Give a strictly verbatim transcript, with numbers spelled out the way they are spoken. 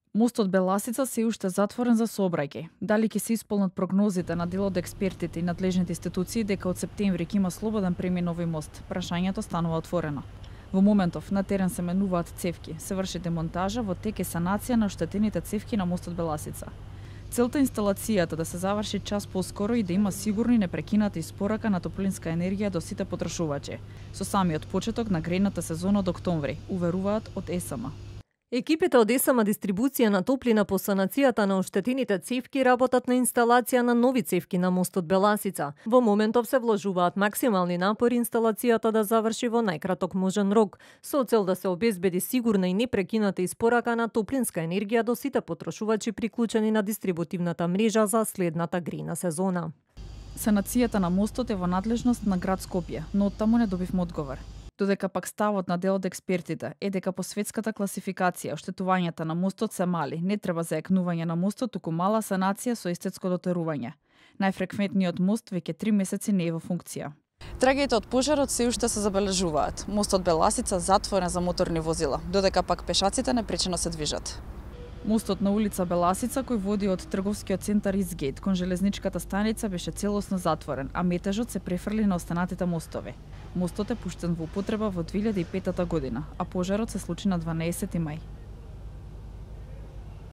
Мостот Беласица се уште затворен за сообраќај. Дали ќе се исполнат прогнозите на дел од експертите и надлежните институции дека од септември ќе има слободен премин овој мост, прашањето станува отворено. Во моментов на терен се менуваат цевки, се врши демонтажа, во тек е санација на оштетените цевки на мостот Беласица. Целта инсталацијата да се заврши час поскоро и да има сигурно и непрекината испорака на топлинска енергија до сите потрошувачи, со самиот почеток на грејната сезона од октомври, уверуваат од Е С М. Екипите од Е С М Дистрибуција на топлина по санацијата на оштетените цевки работат на инсталација на нови цевки на мостот Беласица. Во моментов се вложуваат максимални напори инсталацијата да заврши во најкраток можен рок, со цел да се обезбеди сигурна и непрекината испорака на топлинска енергија до сите потрошувачи приклучени на дистрибутивната мрежа за следната грејна сезона. Санацијата на мостот е во надлежност на град Скопје, но од таму не добивме одговор. Додека пак ставот на дел од експертите е дека по светската класификација оштетувањата на мостот се мали, не треба заекнување на мостот, туку мала санација со естетско дотерување. Најфреквентниот мост веќе три месеци не е во функција. Трагедиите од пожарот се уште се забележуваат. Мостот Беласица затворен за моторни возила, додека пак пешаците непречено се движат. Мостот на улица Беласица, кој води од трговскиот центар Изгейт кон железничката станица, беше целосно затворен, а метежот се префрли на останатите мостови. Мостот е пуштен во употреба во две илјади и петта година, а пожарот се случи на дванаесети мај.